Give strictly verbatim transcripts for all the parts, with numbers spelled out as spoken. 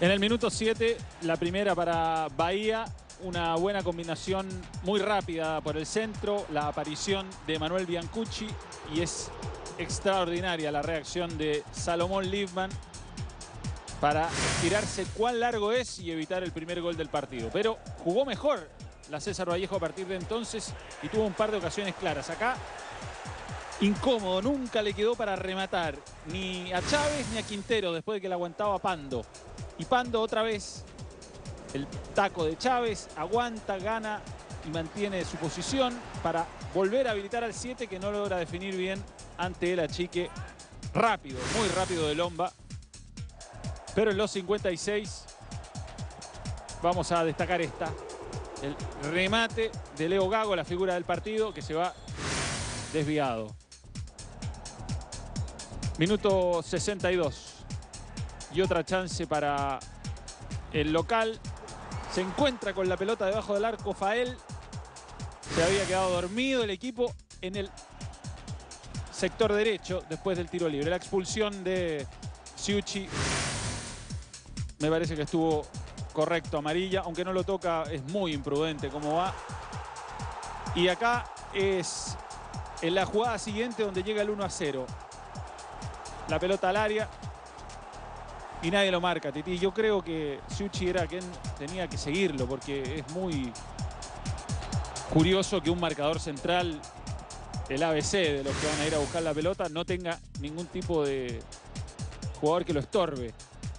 En el minuto siete, la primera para Bahía. Una buena combinación muy rápida por el centro. La aparición de Manuel Biancucci. Y es extraordinaria la reacción de Salomón Liebman para tirarse cuán largo es y evitar el primer gol del partido. Pero jugó mejor la César Vallejo a partir de entonces y tuvo un par de ocasiones claras. Acá, incómodo, nunca le quedó para rematar ni a Chávez ni a Quintero después de que le aguantaba Pando. Y Pando otra vez, el taco de Chávez, aguanta, gana y mantiene su posición para volver a habilitar al siete, que no logra definir bien ante el achique rápido, muy rápido de Lomba. Pero en los cincuenta y seis vamos a destacar esta. El remate de Leo Gago, la figura del partido, que se va desviado. Minuto sesenta y dos. Y otra chance para el local. Se encuentra con la pelota debajo del arco Fael. Se había quedado dormido el equipo en el sector derecho después del tiro libre. La expulsión de Siucci me parece que estuvo correcto, amarilla. Aunque no lo toca, es muy imprudente cómo va. Y acá es en la jugada siguiente donde llega el uno a cero. La pelota al área. Y nadie lo marca, Titi. Yo creo que Siucci era quien tenía que seguirlo, porque es muy curioso que un marcador central, el A B C de los que van a ir a buscar la pelota, no tenga ningún tipo de jugador que lo estorbe.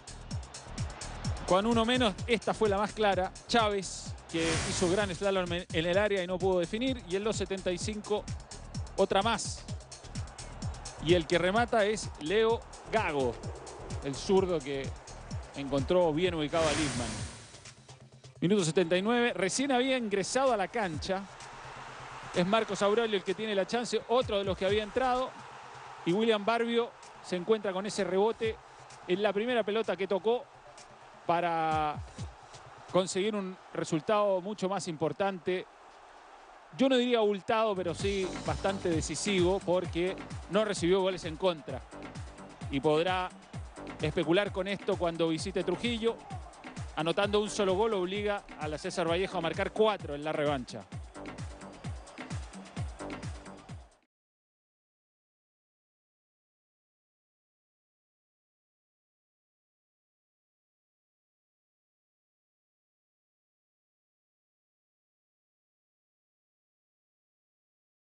Con uno menos, esta fue la más clara. Chávez, que hizo gran slalom en el área y no pudo definir. Y en los setenta y cinco, otra más. Y el que remata es Leo Gago, el zurdo que encontró bien ubicado a Liebman. Minuto setenta y nueve. Recién había ingresado a la cancha. Es Marcos Aurelio el que tiene la chance. Otro de los que había entrado. Y William Barbio se encuentra con ese rebote en la primera pelota que tocó para conseguir un resultado mucho más importante. Yo no diría abultado, pero sí bastante decisivo, porque no recibió goles en contra. Y podrá especular con esto cuando visite Trujillo. Anotando un solo gol obliga a la César Vallejo a marcar cuatro en la revancha.